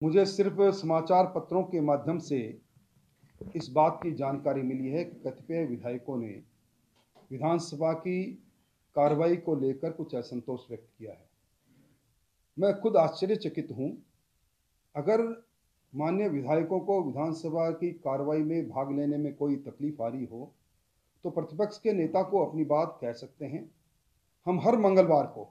मुझे सिर्फ समाचार पत्रों के माध्यम से इस बात की जानकारी मिली है कि कतिपय विधायकों ने विधानसभा की कार्रवाई को लेकर कुछ असंतोष व्यक्त किया है। मैं खुद आश्चर्यचकित हूं। अगर माननीय विधायकों को विधानसभा की कार्रवाई में भाग लेने में कोई तकलीफ आ रही हो तो प्रतिपक्ष के नेता को अपनी बात कह सकते हैं। हम हर मंगलवार को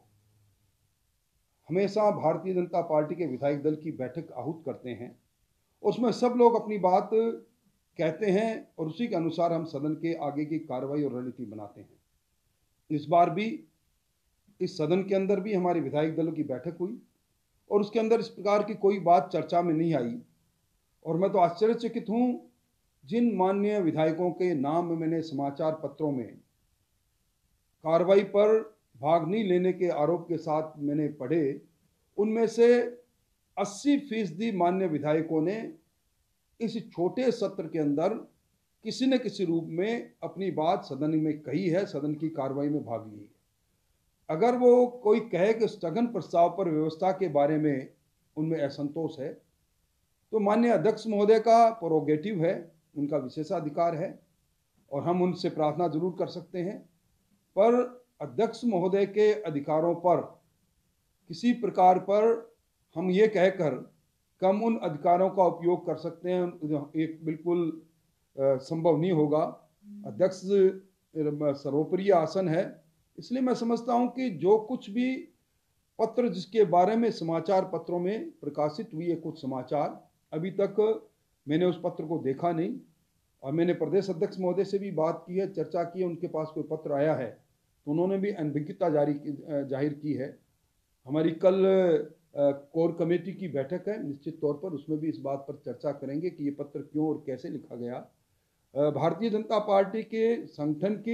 हमेशा भारतीय जनता पार्टी के विधायक दल की बैठक आहूत करते हैं। उसमें सब लोग अपनी बात कहते हैं और उसी के अनुसार हम सदन के आगे की कार्रवाई और रणनीति बनाते हैं। इस बार भी इस सदन के अंदर भी हमारे विधायक दलों की बैठक हुई और उसके अंदर इस प्रकार की कोई बात चर्चा में नहीं आई। और मैं तो आश्चर्यचकित हूं, जिन माननीय विधायकों के नाम मैंने समाचार पत्रों में कार्रवाई पर भाग नहीं लेने के आरोप के साथ मैंने पढ़े, उनमें से 80% माननीय विधायकों ने इस छोटे सत्र के अंदर किसी न किसी रूप में अपनी बात सदन में कही है, सदन की कार्रवाई में भाग ली है। अगर वो कोई कहे कि स्थगन प्रस्ताव पर व्यवस्था के बारे में उनमें असंतोष है तो माननीय अध्यक्ष महोदय का प्रोगेटिव है, उनका विशेषाधिकार है और हम उनसे प्रार्थना जरूर कर सकते हैं। पर अध्यक्ष महोदय के अधिकारों पर किसी प्रकार पर हम ये कहकर कम उन अधिकारों का उपयोग कर सकते हैं, एक बिल्कुल संभव नहीं होगा। अध्यक्ष सर्वोपरि आसन है, इसलिए मैं समझता हूं कि जो कुछ भी पत्र जिसके बारे में समाचार पत्रों में प्रकाशित हुई है, कुछ समाचार अभी तक मैंने उस पत्र को देखा नहीं और मैंने प्रदेश अध्यक्ष महोदय से भी बात की है, चर्चा की है। उनके पास कोई पत्र आया है तो उन्होंने भी अनभिज्ञता जाहिर की है। हमारी कल कोर कमेटी की बैठक है, निश्चित तौर पर उसमें भी इस बात पर चर्चा करेंगे कि ये पत्र क्यों और कैसे लिखा गया। भारतीय जनता पार्टी के संगठन की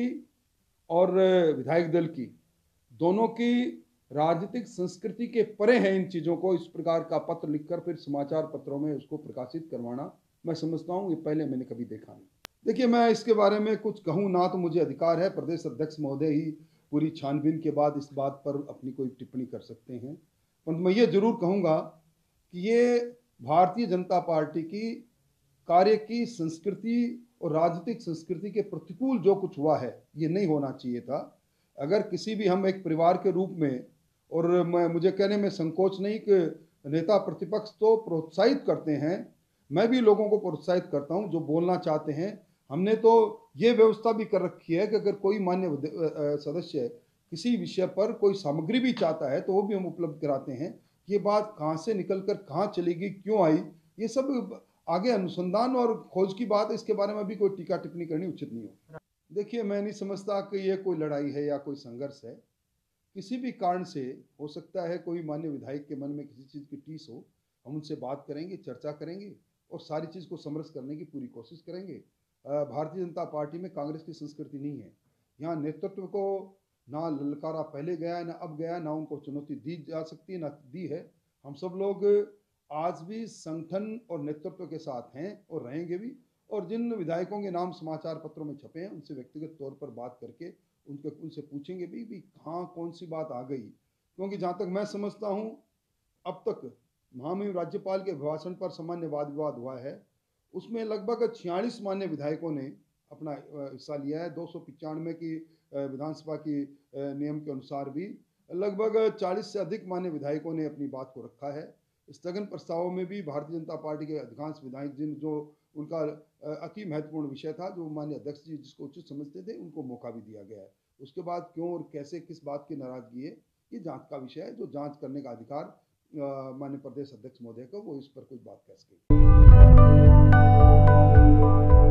और विधायक दल की दोनों की राजनीतिक संस्कृति के परे है इन चीज़ों को इस प्रकार का पत्र लिखकर फिर समाचार पत्रों में उसको प्रकाशित करवाना। मैं समझता हूँ ये पहले मैंने कभी देखा नहीं। देखिए, मैं इसके बारे में कुछ कहूँ ना तो मुझे अधिकार है, प्रदेश अध्यक्ष महोदय ही पूरी छानबीन के बाद इस बात पर अपनी कोई टिप्पणी कर सकते हैं। परंतु मैं ये जरूर कहूँगा कि ये भारतीय जनता पार्टी की कार्य की संस्कृति और राजनीतिक संस्कृति के प्रतिकूल जो कुछ हुआ है ये नहीं होना चाहिए था। अगर किसी भी हम एक परिवार के रूप में, और मुझे कहने में संकोच नहीं कि नेता प्रतिपक्ष तो प्रोत्साहित करते हैं, मैं भी लोगों को प्रोत्साहित करता हूं जो बोलना चाहते हैं। हमने तो ये व्यवस्था भी कर रखी है कि अगर कोई मान्य सदस्य किसी विषय पर कोई सामग्री भी चाहता है तो वो भी हम उपलब्ध कराते हैं। ये बात कहाँ से निकलकर कहाँ चलेगी, क्यों आई, ये सब आगे अनुसंधान और खोज की बात है। इसके बारे में भी कोई टीका टिप्पणी करनी उचित नहीं हो। देखिए, मैं नहीं समझता कि ये कोई लड़ाई है या कोई संघर्ष है। किसी भी कारण से हो सकता है कोई मान्य विधायक के मन में किसी चीज़ की टीस हो, हम उनसे बात करेंगे, चर्चा करेंगे और सारी चीज़ को समरस करने की पूरी कोशिश करेंगे। भारतीय जनता पार्टी में कांग्रेस की संस्कृति नहीं है। यहाँ नेतृत्व को ना ललकारा पहले गया है ना अब गया, ना उनको चुनौती दी जा सकती है ना दी है। हम सब लोग आज भी संगठन और नेतृत्व के साथ हैं और रहेंगे भी। और जिन विधायकों के नाम समाचार पत्रों में छपे हैं उनसे व्यक्तिगत तौर पर बात करके उनसे पूछेंगे भी कहाँ कौन सी बात आ गई। क्योंकि जहाँ तक मैं समझता हूँ अब तक महामहिम राज्यपाल के अभिभाषण पर सामान्य वाद विवाद हुआ है, उसमें लगभग 46 मान्य विधायकों ने अपना हिस्सा लिया है। 295 की विधानसभा की नियम के अनुसार भी लगभग 40 से अधिक मान्य विधायकों ने अपनी बात को रखा है। स्थगन प्रस्तावों में भी भारतीय जनता पार्टी के अधिकांश विधायक जो उनका अति महत्वपूर्ण विषय था, जो माननीय अध्यक्ष जी जिसको उचित समझते थे, उनको मौका भी दिया गया है। उसके बाद क्यों और कैसे किस बात की नाराजगी है ये जांच का विषय है, जो जांच करने का अधिकार माननीय प्रदेश अध्यक्ष महोदय को, वो इस पर कोई बात कह सके।